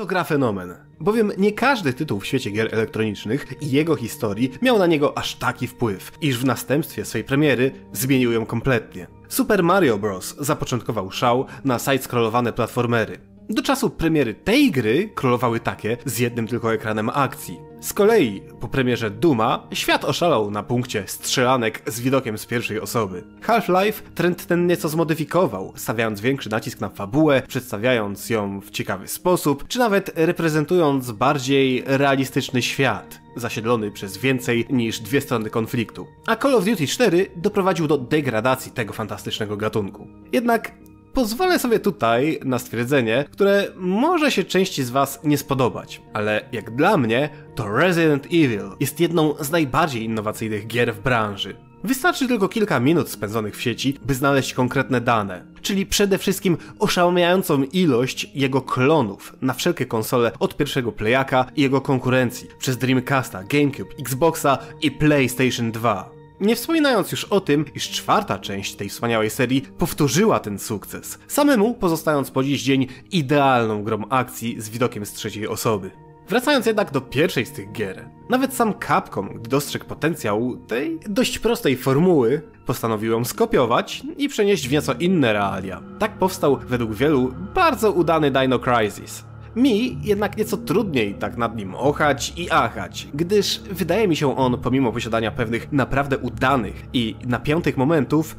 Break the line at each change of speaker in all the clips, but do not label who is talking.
to gra fenomen, bowiem nie każdy tytuł w świecie gier elektronicznych i jego historii miał na niego aż taki wpływ, iż w następstwie swej premiery zmienił ją kompletnie. Super Mario Bros. Zapoczątkował szał na side-scrollowane platformery. Do czasu premiery tej gry królowały takie z jednym tylko ekranem akcji. Z kolei po premierze Dooma świat oszalał na punkcie strzelanek z widokiem z pierwszej osoby. Half-Life trend ten nieco zmodyfikował, stawiając większy nacisk na fabułę, przedstawiając ją w ciekawy sposób, czy nawet reprezentując bardziej realistyczny świat, zasiedlony przez więcej niż dwie strony konfliktu. A Call of Duty 4 doprowadził do degradacji tego fantastycznego gatunku. Jednak pozwolę sobie tutaj na stwierdzenie, które może się części z was nie spodobać, ale jak dla mnie, to Resident Evil jest jedną z najbardziej innowacyjnych gier w branży. Wystarczy tylko kilka minut spędzonych w sieci, by znaleźć konkretne dane, czyli przede wszystkim oszałamiającą ilość jego klonów na wszelkie konsole od pierwszego Playaka i jego konkurencji, przez Dreamcasta, GameCube, Xboxa i PlayStation 2. Nie wspominając już o tym, iż czwarta część tej wspaniałej serii powtórzyła ten sukces, samemu pozostając po dziś dzień idealną grą akcji z widokiem z trzeciej osoby. Wracając jednak do pierwszej z tych gier, nawet sam Capcom, gdy dostrzegł potencjał tej dość prostej formuły, postanowił ją skopiować i przenieść w nieco inne realia. Tak powstał według wielu bardzo udany Dino Crisis. Mi jednak nieco trudniej tak nad nim ochać i achać, gdyż wydaje mi się on, pomimo posiadania pewnych naprawdę udanych i napiętych momentów,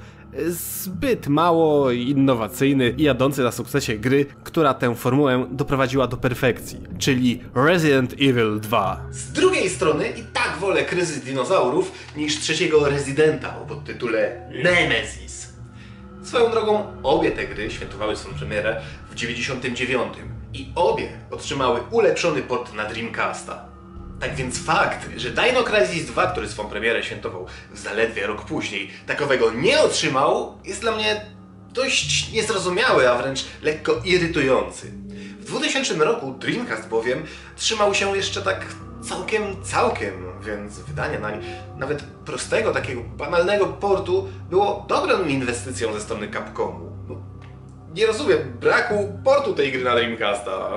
zbyt mało innowacyjny i jadący na sukcesie gry, która tę formułę doprowadziła do perfekcji, czyli Resident Evil 2. Z drugiej strony i tak wolę Kryzys Dinozaurów niż trzeciego Residenta o podtytule Nemesis. Swoją drogą obie te gry świętowały swą premierę w 99 i obie otrzymały ulepszony port na Dreamcasta. Tak więc fakt, że Dino Crisis 2, który swą premierę świętował zaledwie rok później, takowego nie otrzymał, jest dla mnie dość niezrozumiały, a wręcz lekko irytujący. W 2000 roku Dreamcast bowiem trzymał się jeszcze tak całkiem, więc wydanie nań nawet prostego, takiego banalnego portu było dobrą inwestycją ze strony Capcomu. Nie rozumiem braku portu tej gry na Dreamcasta.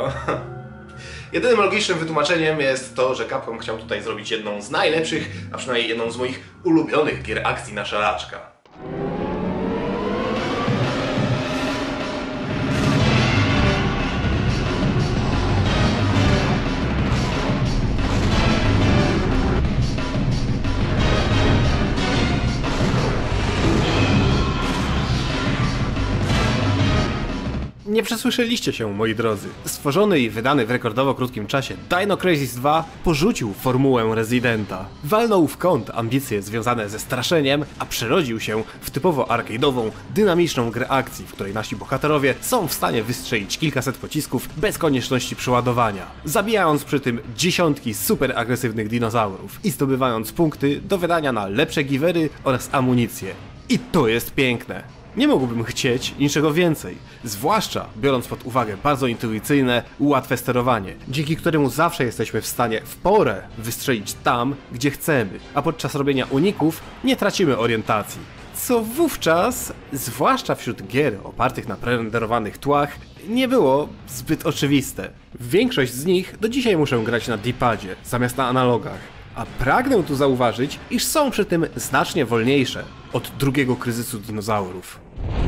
Jedynym logicznym wytłumaczeniem jest to, że Capcom chciał tutaj zrobić jedną z najlepszych, a przynajmniej jedną z moich ulubionych gier akcji na szalaczka. Nie przesłyszeliście się, moi drodzy. Stworzony i wydany w rekordowo krótkim czasie Dino Crisis 2 porzucił formułę Residenta. Walnął w kąt ambicje związane ze straszeniem, a przerodził się w typowo arcade'ową, dynamiczną grę akcji, w której nasi bohaterowie są w stanie wystrzelić kilkaset pocisków bez konieczności przeładowania, zabijając przy tym dziesiątki super agresywnych dinozaurów i zdobywając punkty do wydania na lepsze givery oraz amunicję. I to jest piękne. Nie mógłbym chcieć niczego więcej, zwłaszcza biorąc pod uwagę bardzo intuicyjne, łatwe sterowanie, dzięki któremu zawsze jesteśmy w stanie w porę wystrzelić tam, gdzie chcemy, a podczas robienia uników nie tracimy orientacji. Co wówczas, zwłaszcza wśród gier opartych na prerenderowanych tłach, nie było zbyt oczywiste. Większość z nich do dzisiaj muszę grać na D-padzie zamiast na analogach. A pragnę tu zauważyć, iż są przy tym znacznie wolniejsze od drugiego kryzysu dinozaurów.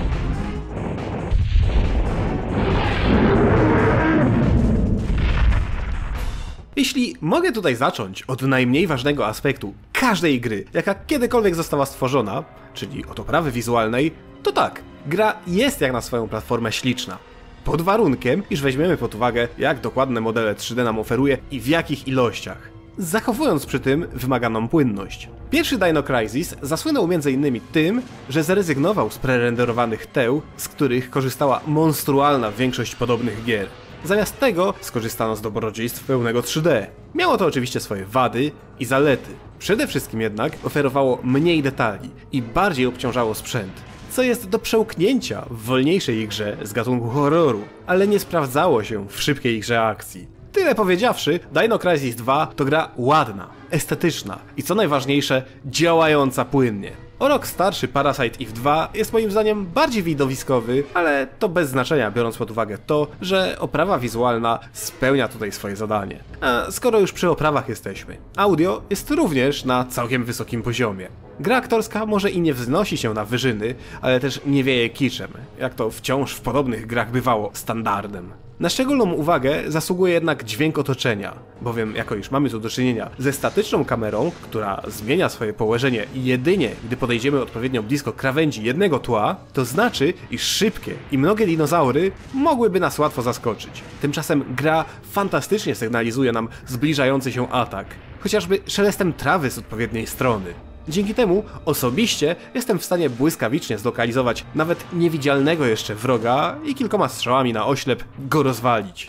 Jeśli mogę tutaj zacząć od najmniej ważnego aspektu każdej gry, jaka kiedykolwiek została stworzona, czyli od oprawy wizualnej, to tak, gra jest jak na swoją platformę śliczna. Pod warunkiem, iż weźmiemy pod uwagę, jak dokładne modele 3D nam oferuje i w jakich ilościach, zachowując przy tym wymaganą płynność. Pierwszy Dino Crisis zasłynął m.in. tym, że zrezygnował z prerenderowanych teł, z których korzystała monstrualna większość podobnych gier. Zamiast tego skorzystano z dobrodziejstw pełnego 3D. Miało to oczywiście swoje wady i zalety. Przede wszystkim jednak oferowało mniej detali i bardziej obciążało sprzęt, co jest do przełknięcia w wolniejszej grze z gatunku horroru, ale nie sprawdzało się w szybkiej grze akcji. Tyle powiedziawszy, Dino Crisis 2 to gra ładna, estetyczna i co najważniejsze, działająca płynnie. O rok starszy Parasite Eve 2 jest moim zdaniem bardziej widowiskowy, ale to bez znaczenia, biorąc pod uwagę to, że oprawa wizualna spełnia tutaj swoje zadanie. A skoro już przy oprawach jesteśmy, audio jest również na całkiem wysokim poziomie. Gra aktorska może i nie wznosi się na wyżyny, ale też nie wieje kiczem, jak to wciąż w podobnych grach bywało standardem. Na szczególną uwagę zasługuje jednak dźwięk otoczenia, bowiem jako iż mamy tu do czynienia ze statyczną kamerą, która zmienia swoje położenie jedynie gdy podejdziemy odpowiednio blisko krawędzi jednego tła, to znaczy, iż szybkie i mnogie dinozaury mogłyby nas łatwo zaskoczyć. Tymczasem gra fantastycznie sygnalizuje nam zbliżający się atak, chociażby szelestem trawy z odpowiedniej strony. Dzięki temu osobiście jestem w stanie błyskawicznie zlokalizować nawet niewidzialnego jeszcze wroga i kilkoma strzałami na oślep go rozwalić.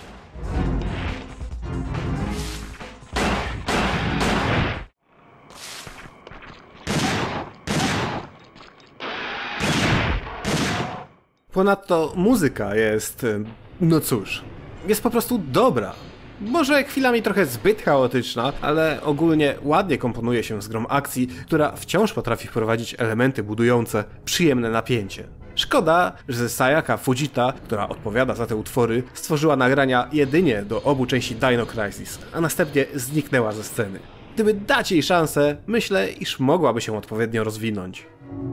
Ponadto muzyka jest, no cóż, jest po prostu dobra. Może chwilami trochę zbyt chaotyczna, ale ogólnie ładnie komponuje się z grą akcji, która wciąż potrafi wprowadzić elementy budujące przyjemne napięcie. Szkoda, że Sayaka Fujita, która odpowiada za te utwory, stworzyła nagrania jedynie do obu części Dino Crisis, a następnie zniknęła ze sceny. Gdyby dać jej szansę, myślę, iż mogłaby się odpowiednio rozwinąć.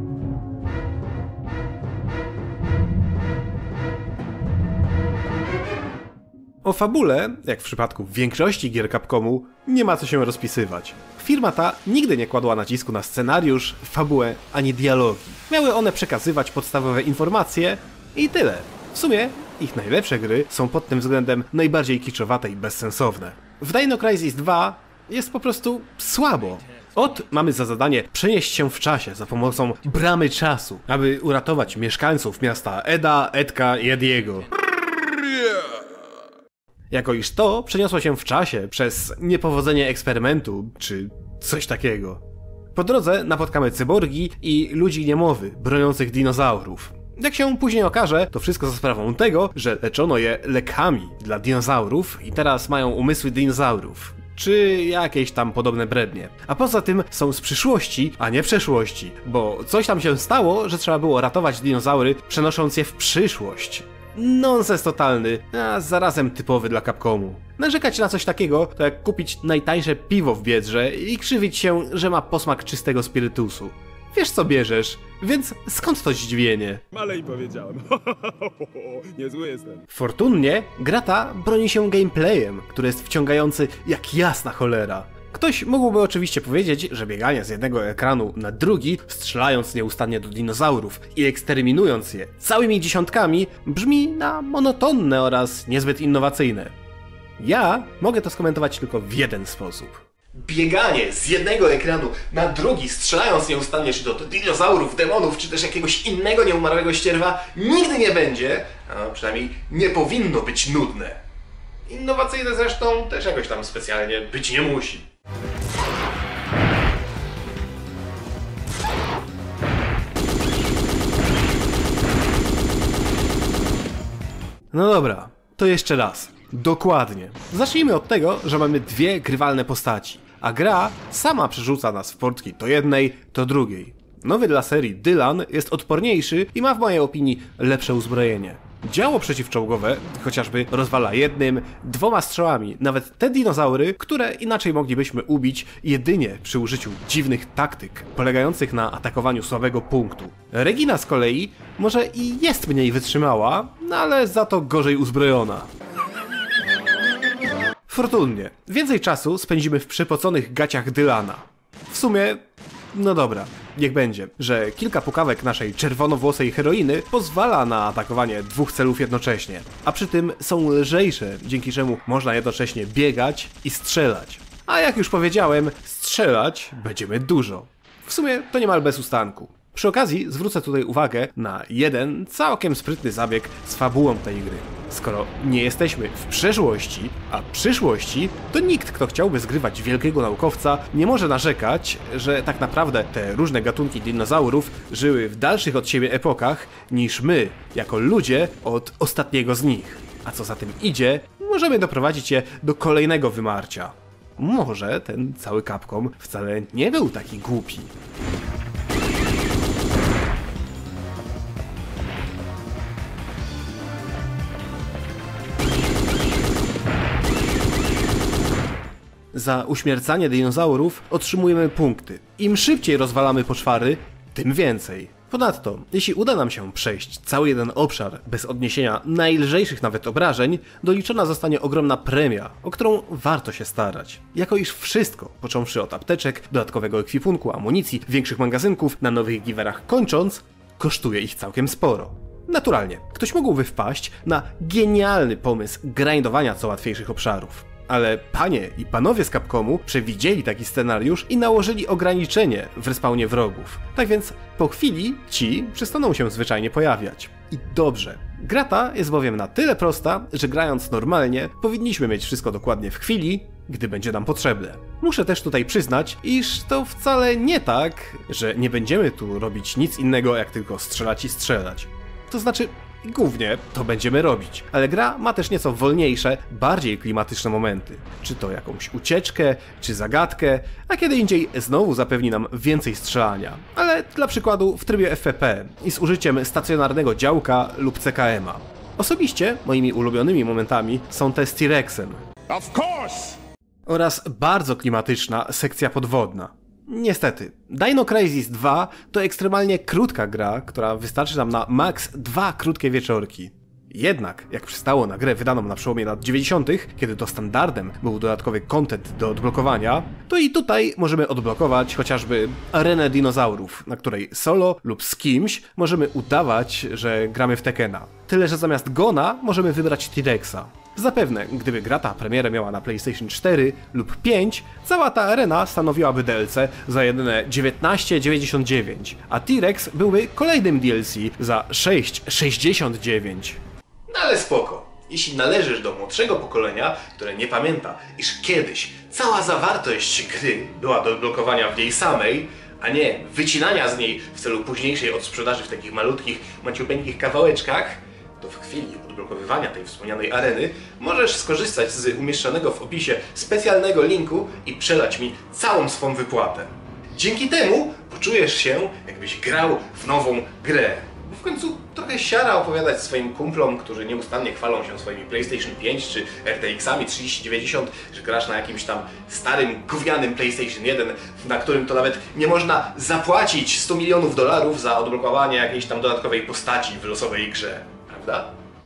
O fabule, jak w przypadku większości gier Capcomu, nie ma co się rozpisywać. Firma ta nigdy nie kładła nacisku na scenariusz, fabułę ani dialogi. Miały one przekazywać podstawowe informacje i tyle. W sumie ich najlepsze gry są pod tym względem najbardziej kiczowate i bezsensowne. W Dino Crisis 2 jest po prostu słabo. Mamy za zadanie przenieść się w czasie za pomocą bramy czasu, aby uratować mieszkańców miasta Eda, Edka i Ediego. Jako iż to przeniosło się w czasie przez niepowodzenie eksperymentu, czy coś takiego. Po drodze napotkamy cyborgi i ludzi niemowy, broniących dinozaurów. Jak się później okaże, to wszystko za sprawą tego, że leczono je lekami dla dinozaurów i teraz mają umysły dinozaurów. Czy jakieś tam podobne brednie. A poza tym są z przyszłości, a nie przeszłości, bo coś tam się stało, że trzeba było ratować dinozaury, przenosząc je w przyszłość. Nonsens totalny, a zarazem typowy dla Capcomu. Narzekać na coś takiego to jak kupić najtańsze piwo w Biedrze i krzywić się, że ma posmak czystego spirytusu. Wiesz co bierzesz, więc skąd to zdziwienie?
Malej powiedziałem. Niezły jestem.
Fortunnie gra ta broni się gameplayem, który jest wciągający jak jasna cholera. Ktoś mógłby oczywiście powiedzieć, że bieganie z jednego ekranu na drugi, strzelając nieustannie do dinozaurów i eksterminując je całymi dziesiątkami, brzmi na monotonne oraz niezbyt innowacyjne. Ja mogę to skomentować tylko w jeden sposób. Bieganie z jednego ekranu na drugi, strzelając nieustannie czy to do dinozaurów, demonów, czy też jakiegoś innego nieumarłego ścierwa, nigdy nie będzie, a przynajmniej nie powinno być nudne. Innowacyjne zresztą też jakoś tam specjalnie być nie musi. No dobra, to jeszcze raz. Dokładnie. Zacznijmy od tego, że mamy dwie grywalne postaci, a gra sama przerzuca nas w portki to jednej, to drugiej. Nowy dla serii Dylan jest odporniejszy i ma w mojej opinii lepsze uzbrojenie. Działo przeciwczołgowe chociażby rozwala jednym, dwoma strzałami nawet te dinozaury, które inaczej moglibyśmy ubić jedynie przy użyciu dziwnych taktyk, polegających na atakowaniu słabego punktu. Regina z kolei może i jest mniej wytrzymała, ale za to gorzej uzbrojona. Fortunnie, więcej czasu spędzimy w przepoconych gaciach Dylana. W sumie, no dobra, niech będzie, że kilka pukawek naszej czerwonowłosej heroiny pozwala na atakowanie dwóch celów jednocześnie, a przy tym są lżejsze, dzięki czemu można jednocześnie biegać i strzelać. A jak już powiedziałem, strzelać będziemy dużo. W sumie to niemal bez ustanku. Przy okazji zwrócę tutaj uwagę na jeden całkiem sprytny zabieg z fabułą tej gry. Skoro nie jesteśmy w przeszłości, a przyszłości, to nikt, kto chciałby zgrywać wielkiego naukowca, nie może narzekać, że tak naprawdę te różne gatunki dinozaurów żyły w dalszych od siebie epokach niż my, jako ludzie, od ostatniego z nich. A co za tym idzie, możemy doprowadzić je do kolejnego wymarcia. Może ten cały Capcom wcale nie był taki głupi. Za uśmiercanie dinozaurów otrzymujemy punkty. Im szybciej rozwalamy poczwary, tym więcej. Ponadto, jeśli uda nam się przejść cały jeden obszar bez odniesienia najlżejszych nawet obrażeń, doliczona zostanie ogromna premia, o którą warto się starać. Jako iż wszystko, począwszy od apteczek, dodatkowego ekwipunku, amunicji, większych magazynków, na nowych giwerach kończąc, kosztuje ich całkiem sporo. Naturalnie, ktoś mógłby wpaść na genialny pomysł grindowania co łatwiejszych obszarów. Ale panie i panowie z Capcomu przewidzieli taki scenariusz i nałożyli ograniczenie w respawnie wrogów. Tak więc po chwili ci przestaną się zwyczajnie pojawiać. I dobrze. Gra ta jest bowiem na tyle prosta, że grając normalnie powinniśmy mieć wszystko dokładnie w chwili, gdy będzie nam potrzebne. Muszę też tutaj przyznać, iż to wcale nie tak, że nie będziemy tu robić nic innego jak tylko strzelać i strzelać. To znaczy, głównie to będziemy robić, ale gra ma też nieco wolniejsze, bardziej klimatyczne momenty. Czy to jakąś ucieczkę, czy zagadkę, a kiedy indziej znowu zapewni nam więcej strzelania. Ale dla przykładu w trybie FPP i z użyciem stacjonarnego działka lub CKM-a. Osobiście moimi ulubionymi momentami są te z T-Rexem.
Of course!
Oraz bardzo klimatyczna sekcja podwodna. Niestety, Dino Crisis 2 to ekstremalnie krótka gra, która wystarczy nam na maks 2 krótkie wieczorki. Jednak, jak przystało na grę wydaną na przełomie lat 90., kiedy to standardem był dodatkowy content do odblokowania, to i tutaj możemy odblokować chociażby arenę dinozaurów, na której solo lub z kimś możemy udawać, że gramy w Tekkena. Tyle, że zamiast Gona możemy wybrać T-Rexa. Zapewne, gdyby gra ta premierę miała na PlayStation 4 lub 5, cała ta arena stanowiłaby DLC za jedyne 19,99, a T-Rex byłby kolejnym DLC za 6,69. No ale spoko. Jeśli należysz do młodszego pokolenia, które nie pamięta, iż kiedyś cała zawartość gry była do odblokowania w niej samej, a nie wycinania z niej w celu późniejszej odsprzedaży w takich malutkich, maciupeńkich kawałeczkach, to w chwili odblokowywania tej wspomnianej areny możesz skorzystać z umieszczonego w opisie specjalnego linku i przelać mi całą swą wypłatę. Dzięki temu poczujesz się, jakbyś grał w nową grę. Bo w końcu trochę siara opowiadać swoim kumplom, którzy nieustannie chwalą się swoimi PlayStation 5 czy RTX-ami 3090, że grasz na jakimś tam starym, gównianym PlayStation 1, na którym to nawet nie można zapłacić $100 milionów za odblokowanie jakiejś tam dodatkowej postaci w losowej grze. Prawda?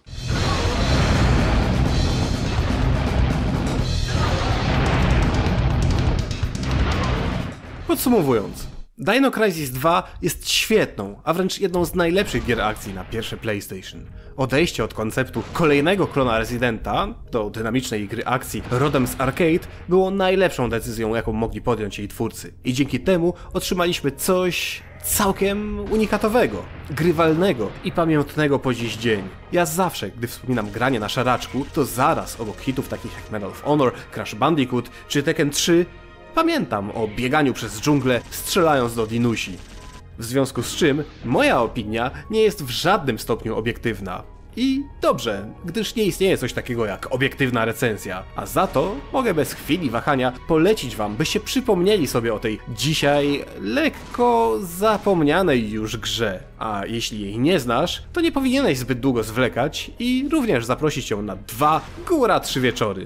Podsumowując, Dino Crisis 2 jest świetną, a wręcz jedną z najlepszych gier akcji na pierwsze PlayStation. Odejście od konceptu kolejnego klona Residenta do dynamicznej gry akcji rodem z arcade było najlepszą decyzją, jaką mogli podjąć jej twórcy. I dzięki temu otrzymaliśmy coś całkiem unikatowego, grywalnego i pamiętnego po dziś dzień. Ja zawsze, gdy wspominam granie na szaraczku, to zaraz obok hitów takich jak Medal of Honor, Crash Bandicoot czy Tekken 3 pamiętam o bieganiu przez dżunglę, strzelając do dinusi. W związku z czym moja opinia nie jest w żadnym stopniu obiektywna. I dobrze, gdyż nie istnieje coś takiego jak obiektywna recenzja, a za to mogę bez chwili wahania polecić wam, byście przypomnieli sobie o tej dzisiaj lekko zapomnianej już grze. A jeśli jej nie znasz, to nie powinieneś zbyt długo zwlekać i również zaprosić ją na 2, góra 3 wieczory.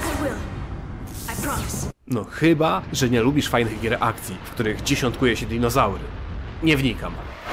No chyba, że nie lubisz fajnych gier akcji, w których dziesiątkuje się dinozaury. Nie wnikam.